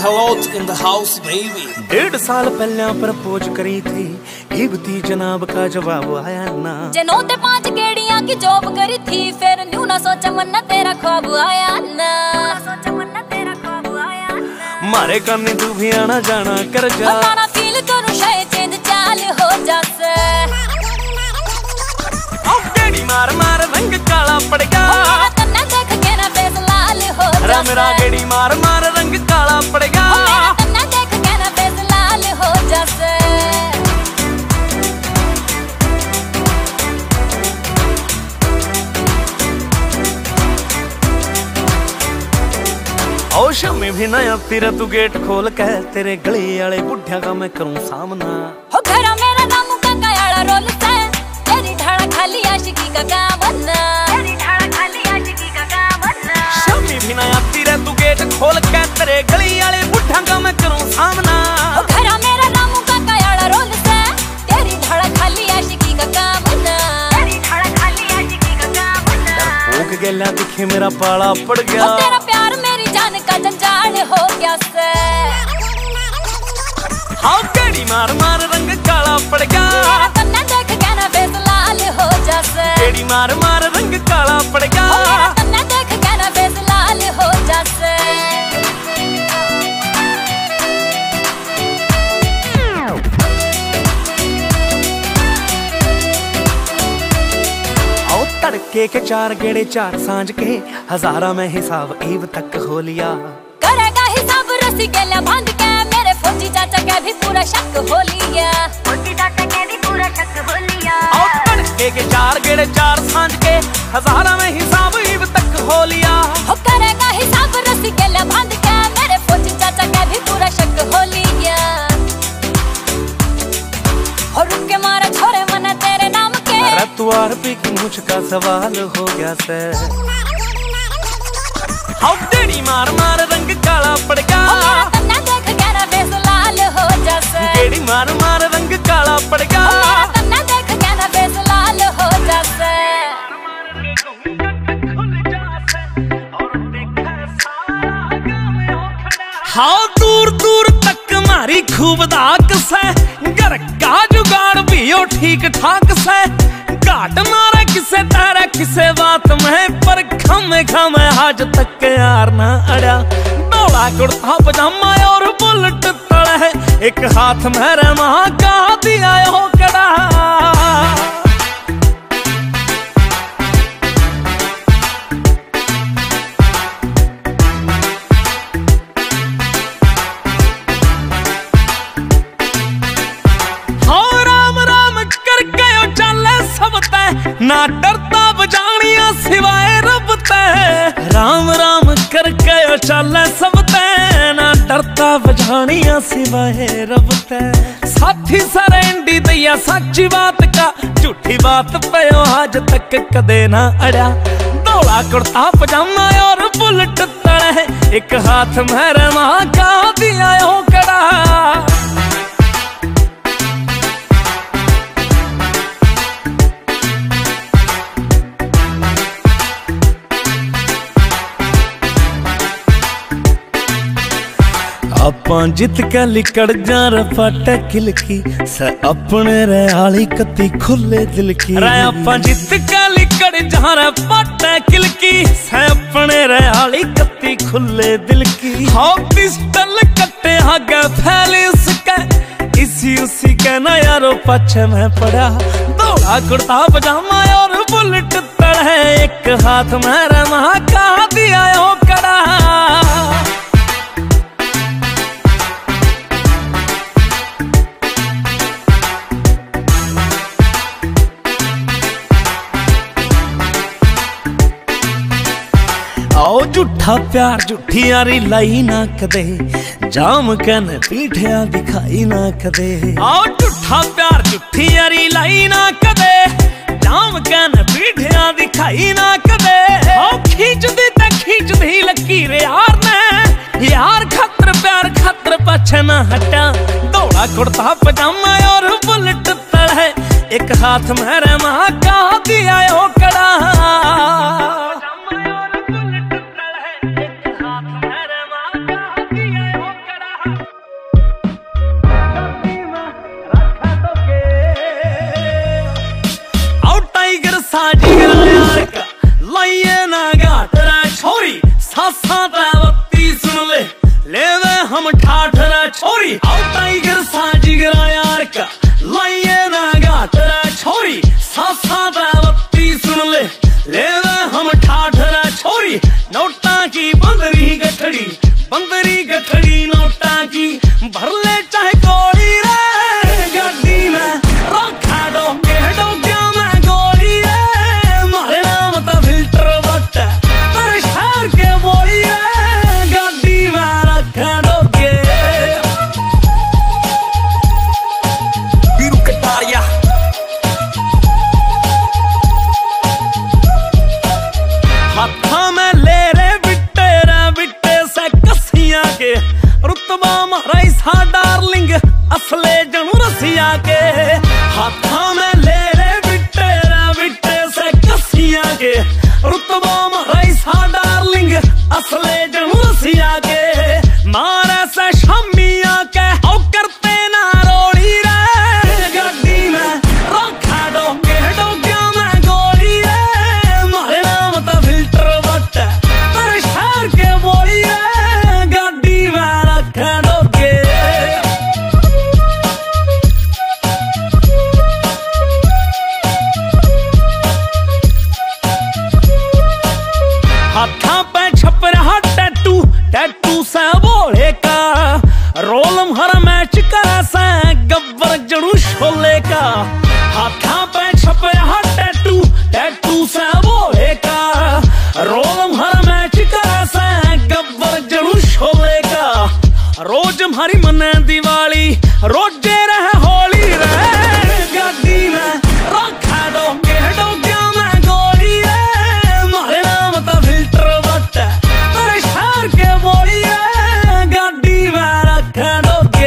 hello in the house baby। डेढ़ साल पहले प्रपोज करी थी, इब्ती जनाब का जवाब आया ना। जनों ते पांच गेड़ियां की जॉब करी थी, फिर न्यू ना सोचा मन्ना तेरा ख्वाब आया ना। सोचा मन्ना तेरा ख्वाब आया ना। मारे करने तू भी आना जाना कर जा, ना फील करूं शायद चेंज चाल हो जासे। गेड़ी मार मार रंग काला पड़ गया, तन्ना देख के ना फेस लाल हो जासे। मेरा गेड़ी मार मार रंग काला पड़ गया, तन्ना देख के ना फेस लाल हो जासे। ओ शमी भी नया तेरा तू गेट खोल के, तेरे गली वाले बुढ़िया का मैं करूं सामना। हो घरा मेरा नाम का कायाला रोल से, तेरी ढाड़ा खाली आशिकी का काम बनना। तेरी ढाड़ा खाली आशिकी का काम बनना। शमी भी नया तेरा तू गेट खोल के, तेरे गली वाले बुढ़िया का मैं करूं सामना। हो घरा मेरा नाम का कायाला रोल से, तेरी ढाड़ा खाली आशिकी का काम बनना। तेरी ढाड़ा खाली आशिकी का काम बनना। डरपोक गेला दिखे मेरा पाला पड़ गया, तेरा प्यार मेरी जान का जंजाल हो गया से। हाँ गेड़ी मार मार रंग काला पड़ गया, तन्ना देख के ना फेस लाल हो जासे। गेड़ी मार मार रंग काला पड़ गया, तन्ना देख के ना फेस लाल हो जासे। तड़के के चार गेड़े चार सांझ के, हजारा में हिसाब ईब तक हो लिया। करेगा हिसाब रसी गेला बांध के, मेरे फौजी चाचा के भी पूरा शक हो लिया। फौजी चाचा के भी पूरा शक हो लिया। और तड़के के चार गेड़े चार सांझ के, हजारा में हिसाब ईब तक हो लिया। हो करेगा हिसाब रसी गेला बांध के, मेरे फौजी चाचा के भी पूरा शक हो लिया। और रुक के मारा छोरे मना तेरे नाम के, रतुआर पे की मुझका सवाल हो गया से। हाँ गेड़ी मार मार रंग काला पड़ गया, तन्ना देख के ना फेस लाल हो जासे। गेड़ी मार मार रंग काला पड़ गया, तन्ना देख के ना फेस लाल हो जासे। हाँ दूर दूर तक मारी खूब दाक से, घर का जुगाड़ भी हो ठीक ठाक से। घाट मारा किसे तारा किसे बात में, पर खमे खमे आज तक के यार ना अड़ा। डोला कुर्ता पजामा और बुलेट तड़ा है, एक हाथ में रमा का दिया हो कड़ा। ना डरता बजानिया सिवाय रब ते, राम राम करके चले सब ते। ना डरता बजानिया सिवाय रब ते, साथी सरेंडी दैया सच्ची बात का, झूठी बात पे आज तक कदे ना अड़ा। धोला कुर्ता पजामा और बुलेट तड़ा है, एक हाथ में रमा का दिया हो कड़ा। ਆਪਾਂ ਜਿੱਤ ਕੇ ਲਿਕੜ ਜਾ ਰਫਾਟਾ ਖਿਲਕੀ ਸ ਆਪਣੇ ਰਿਆਲੀ ਕੱਤੀ ਖੁੱਲੇ ਦਿਲ ਕੀ। ਰੇ ਆਪਾਂ ਜਿੱਤ ਕੇ ਲਿਕੜ ਜਾ ਰਫਾਟਾ ਖਿਲਕੀ ਸ ਆਪਣੇ ਰਿਆਲੀ ਕੱਤੀ ਖੁੱਲੇ ਦਿਲ ਕੀ। ਹਾਂ ਪਿਸਟਲ ਕੱਟੇ ਆगे फैल उसका, इसी उसी के ना यारो पाछे में पड़ा। धोला कुर्ता पजामा और बुलेट तड़ा, एक हाथ में रमा का दिया हो कड़ा। आओ झूठा प्यार झूठी यारी लाई ना कदे, जाम कन पीठिया दिखाई ना कदे। आओ झूठा प्यार झूठी यारी लाई ना कदे, जाम कन पीठिया दिखाई ना कदे। आओ खींच दी ते खींच दी लकीर यार ने, यार खतर प्यार खतर पाछे ना हटा। धोला कुर्ता पजामा और बुलेट तड़ा, एक हाथ में रमा का दिया हो कड़ा। एक हाथ में रमा का दिया हो कड़ा। सासा बत्ती सुन ले ले वे हम ठाठ रे छोरी आओ टाइगर सा जिगरा यार का लाइए ना गाट रे छोरी सासा बत्ती सुन ले ले वे हम ठाठ रे छोरी नोटा की बंदरी गठड़ी बंदरी गठड़ी नोटा की भर ले चाहे कोड़ी रे गड्डी में रखा डोके डोके में गोली रे मारे नाम तो फिल्टर बट तेरे शहर के बोली रे गड्डी में रखा डोके बीरू कटारिया हाथा में ले रे बिट्टे रे बिट्टे से कसिया के रुतबा मारा सा डार्लिंग असले जनू रसिया के हाथा में ले रे बिट्टे रे बिट्टे से कसिया के रुतबा मारा सा डार्लिंग असले जनू रसिया के मारे से शमिया के औ करते ना रोड़ी रे गड्डी में रखा डोके डोके में गोली रे मारे नाम तो फिल्टर बट तेरे शहर के बोली रे गड्डी में रखा डोके हाथा पे छप रहा टैटू टैटू से बोले का रोलम हर मैच करा से गब्बर जड़ू शोले का हाथा पे छप रहा टैटू टैटू से बोले का रोलम हर मैच करा से गब्बर जड़ू शोले का रोज हमारी मने दिवाली रोजे रहे होली रे गड्डी में रखा डोके डोके में गोली रे मारे नाम तो फिल्टर बट तेरे शहर के बोली रे गड्डी में रखा डोके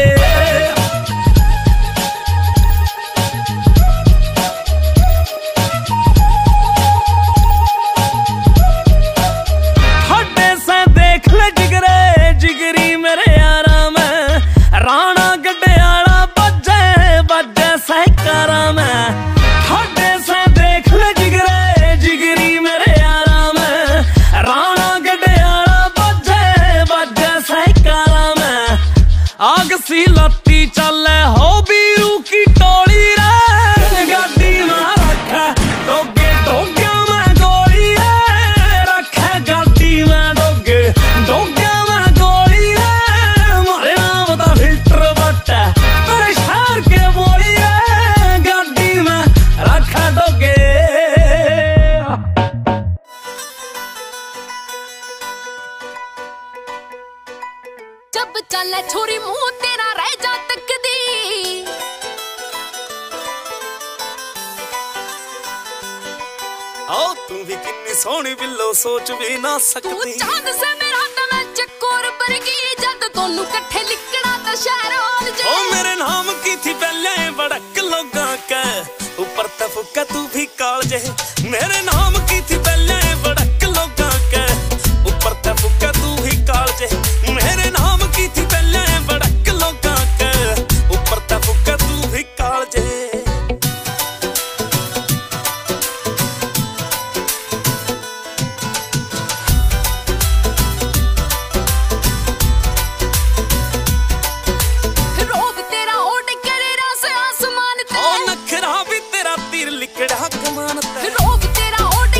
हड्डे से देख ले जिगरे जिगरी मेरे यारा में राणा गड्ढियाला बजे बजे सहकारा में हड्डे से देख ले जिगरे जिगरी मेरे यारा में राणा गड्ढियाला बजे बजे सहकारा में आग सी लत्ती चले हो बीरू की टोली रे गड्डी में रखा डोगे डोगे में गोली रे रखा गड्डी में डोगे डोगे में गोली रे मारे नाम तो फिल्टर बट तेरे शहर के बोली रे गड्डी में रखा डोगे जब चले छोरी मुंह तेरा रह जा तकदी आओ तू भी कितनी सोहनी बिल्लो सोच भी ना तू सकती चांद से मेरा तना चकोर बरगी जद दोनों कट्ठे लिखना तो शहर हाल जे ओ मेरे नाम की थी पहले बड़क लोगा के ऊपर तफुका तू भी काल जे मेरे नाम की थी पहले बड़क लोगा के ऊपर तफुका तू भी काल जे मेरे नाम की थी पहले बड़क लोगा के ऊपर तफुका तू भी काल जे रोब तेरा ओड करे रास आसमान ते ओ नखरा भी तेरा तीर लिकड़ा कमान ते रोब तेरा ओड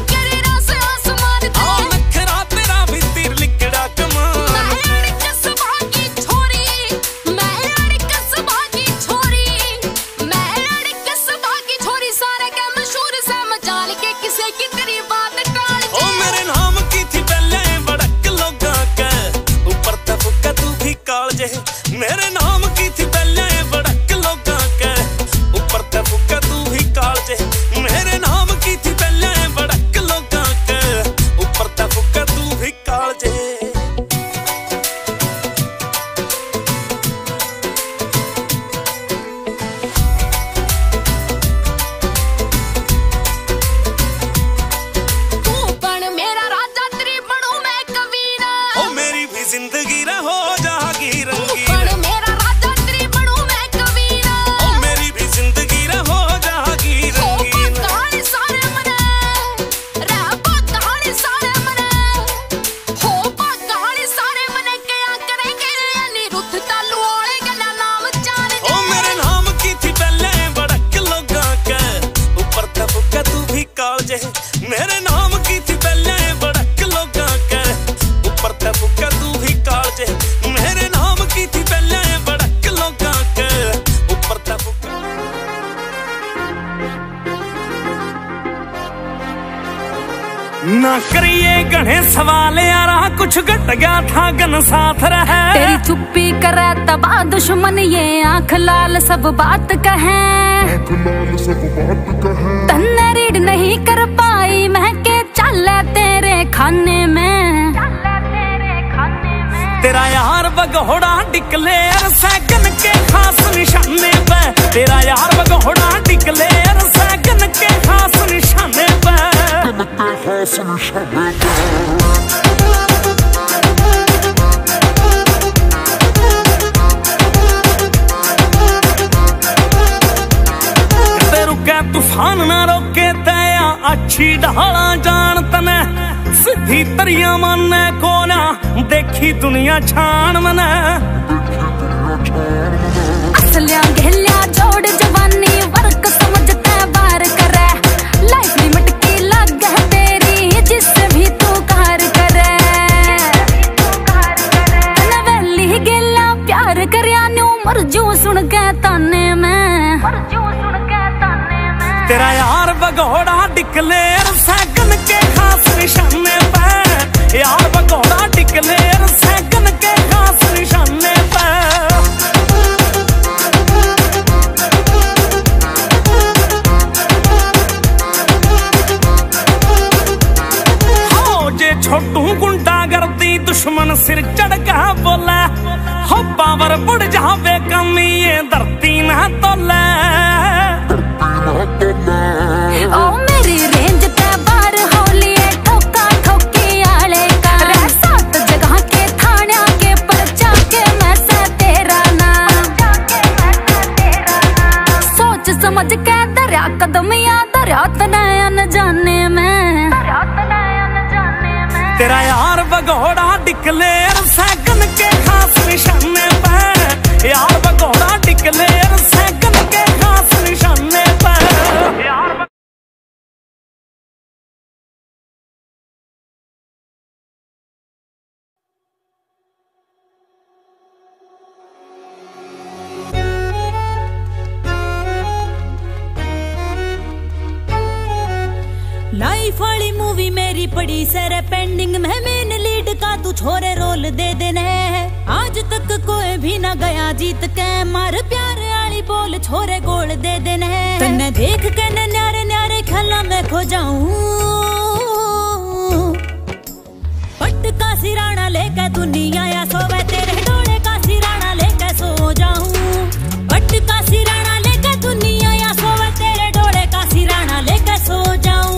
ना करिए घने सवाल यारा, कुछ घट गया था गन साथ रहे। तेरी चुप्पी करे तबा दुश्मन ये आंख लाल सब बात कहे, तन्ने रीड नहीं कर पाई महके चल तेरे खाने में। तेरा यार बगोड़ा डिक्लेयर सैकन के खास निशाने पे, तेरा यार बगोड़ा डिक्लेयर सैकन के खास निशाने पे। रुके तूफान ना रोके तया अच्छी ढाला जान तने, सीधी तरिया माने को ना देखी दुनिया छान मने। असलिया घेलिया जोड़ जवानी वर्क समझते बार करे, लाइफ लिमिट की लग है तेरी जिससे भी तू कार करे। नवेली गेला प्यार करया न्यू मर जू सुन के ताने में। तेरा यार बगोड़ा डिक्लेयर सैकन के खास निशाने पे, यार बगोड़ा डिक्लेयर सैकन के खास निशाने पे। हो जे छोटू गुंडा करती दुश्मन सिर चढ़ के बोले, हो पावर बढ़ जावे कमी ये धरती न तोले। ओ मेरी रेंज ते बार होली ठोका ठोकी आले का, सात जगह के थाना के पर्चा के मैं से तेरा नाम। सोच समझ के दरिया कदम या दरिया तनयन जाने में। तेरा यार बगोड़ा डिक्लेयर सैकन के खास निशाने पे, यार बगोड़ा डिक्लेयर सैकन के खास निशाने पे। लाइफ वाली मूवी मेरी पड़ी सर पेंडिंग में, मेन लीड का तू छोरे रोल दे देने। आज तक कोई भी ना गया जीत के, मार प्यार वाली बोल छोरे गोल दे देने। तन्ने देख के न न्यारे न्यारे ख्याला में खो जाऊं, पट का सिराना लेके दुनिया या सोवे तेरे डोले का सिराना लेके सो जाऊं। पट का सिराना लेके दुनिया या सोवे तेरे डोले का सिराना लेके सो जाऊं।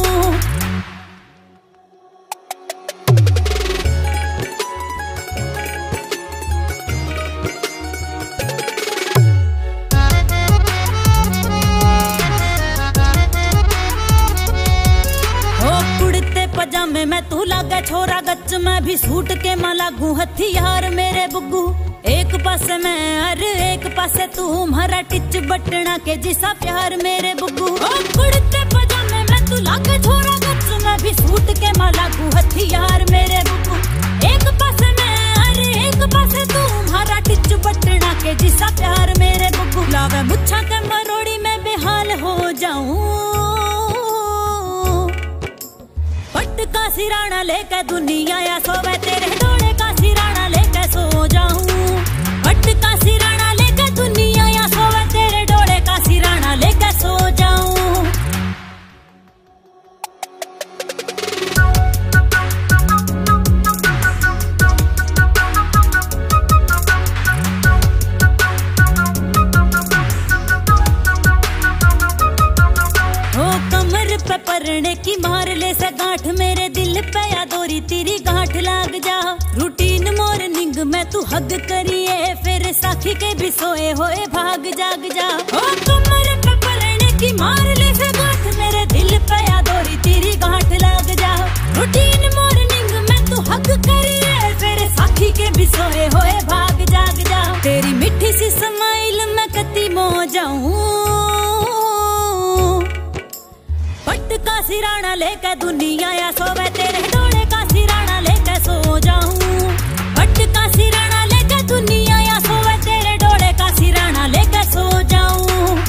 पजामे में तू लागे छोरा गच में भी सूट के मां लागू हथियार मेरे बुग्गू। एक पासे मैं और एक पासे तू हमारा टिच बटना के जिसा प्यार मेरे बुग्गू। कुड़ते पजामे में तू लागे छोरा गच में भी सूट के मां लागू हथियार मेरे बुग्गू। एक पासे मैं और एक पासे तू हमारा टिच बटना के जिसा प्यार मेरे बुग्गू। लावे मुच्छा के मरोड़ी में बेहाल हो जाऊं, पट का सिराना लेके दुनिया या सोवे तेरे डोले का सिराना लेके सो जाऊं। पट का सिराना लेके दुनिया या सोवे तेरे डोले का सिराना लेके सो जाऊं। परने की मार ले से गांठ मेरे दिल पे या दोरी तेरी गांठ लाग जा। रूटीन मॉर्निंग में तू हग करिए फिर साखी के भी सोए होए भाग जाग जा। ओ कमर पे परने की मार ले से गांठ मेरे दिल पे या दोरी तेरी गांठ लाग जा। रूटीन मॉर्निंग में तू हग करिए फिर साखी के भी सोए होए भाग जाग जा। तेरी मिठी सी स्माइल में कती मो जाऊं, पट का सिराना लेके दुनिया या सोवे तेरे डोले का सिराना लेके सो जाऊं। पट का सिराना लेके दुनिया या सोवे तेरे डोले का सिराना लेके सो जाऊं।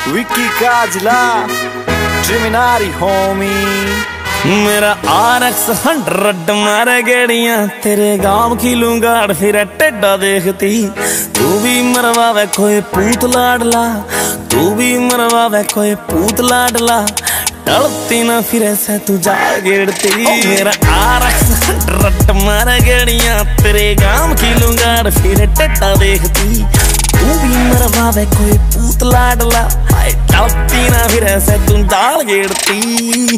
विकी काजला जिमिनारी होमी मेरा आर एक्स हंड्रेड मारे गेड़ियां तेरे गांव की लूंगाड़ फिर टेढ़ा देखती तू भी मरवावे कोई पूत लाडला तू भी मरवावे कोई पूत लाडला टलती ना फिर से तू जा गिरती मेरा आर एक्स हंड्रेड मारे गेड़ियां तेरे गांव की लूंगाड़ फिर टेढ़ा देखती तू भी मरवावे कोई पूत लाडला टलती ना फिर से तू जाल गिरती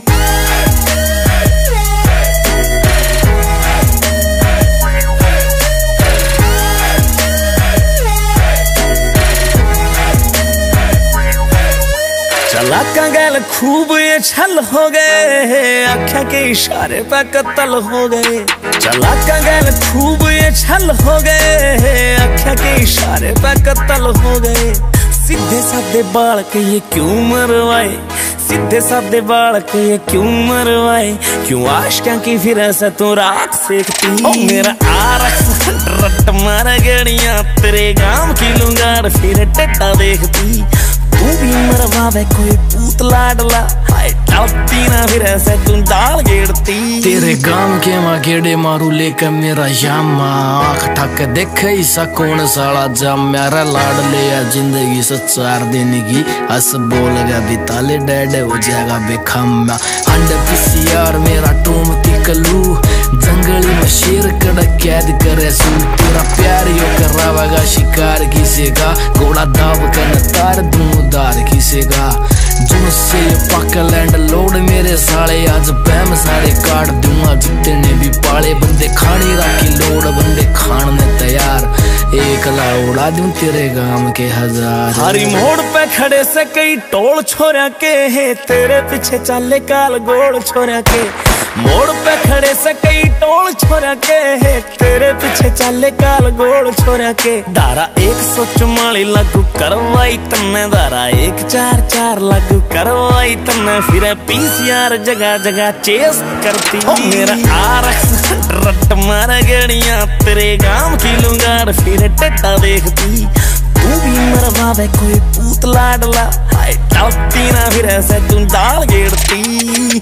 चलाका गैल खूब ये छल हो गए आँखें के इशारे पे कत्ल हो गए चलाका गैल खूब ये छल हो गए आँखें के इशारे पे कत्ल हो गए सीधे साधे बाल के ये क्यों मरवाए सीधे साधे बाल के ये क्यों मरवाए क्यों आशिक़ां की फिर ऐसा तू राख सेकती ओ मेरा आर एक्स हंड्रेड मारा गड़ियां तेरे गांव की लूंगाड़ फिर टेढ़ा देखती तू भी मरवावे कोई पूत लाडला टलती ना फिर ऐसे तू जाल गिरती तेरे गांव के माँ गेड़े मारू लेकर मेरा यामा आँख ठक देखे ईसा कौन साला जम मेरा लाड ले जिंदगी से चार दिन की हस बोल गया बिताले डैड हो जाएगा बेखम्मा हंड पिसियार मेरा टूम तिकलू जंगली में शेर कड़क कैद करे सू तेरा प्यार यो करावेगा शिकार किसेगा घोड़ा दाव कर तार दूदार किसेगा जुनसे ये पक्का लैंड लोड मेरे साले आज पैम सारे काट दूंगा जितने भी पाले बंदे खानी राखी लोड बंदे खान ने तैयार एक लाउड़ा दूं तेरे गांव के हजार हरी मोड़ पे खड़े से कई टोल छोरा के है तेरे पीछे चाले काल गोल छोरा के मोड़ पे खड़े से कई टोल छोरा के है तेरे पीछे चाले काल गोल छोरा के दारा एक सौ चुमाली लागू करवाई तन्ने दारा एक चार चार लागू करवाई तन्ने फिर पीसीआर जगह जगह चेस करती ओ मेरा आर एक्स हंड्रेड मारा गड़ियां तेरे गांव की लूंगाड़ फिर टेढ़ा देखती तू भी मरवावे कोई पूत लाडला टलती ना फिर ऐसे तू जाल गिरती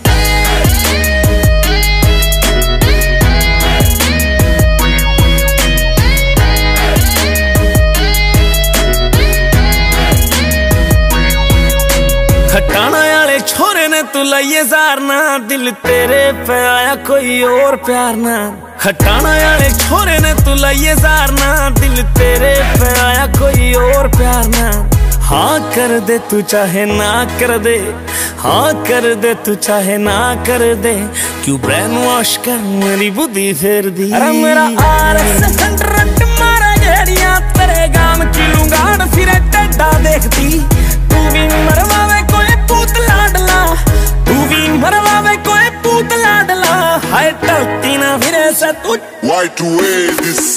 खटाना वाले छोरे ने तू लाइए जारना दिल तेरे पे आया कोई और प्यार ना खटाना वाले छोरे ने तू लाइए जारना दिल तेरे पे आया कोई और प्यार ना हाँ कर दे तू चाहे ना कर दे हाँ कर दे तू चाहे ना कर दे क्यों ब्रेन वॉश कर मेरी बुद्धि फेर दी अरे मेरा आर एक्स हंड्रेड मारा गेड़ियां तेरे गांव की लूंगाड़ फिर टेढ़ा देखती तू भी मरवावे कोई पूत लाडला तू भी मरवावे कोई पूत लाडला हाय टलती ना फिर ऐसा तू Why to wait this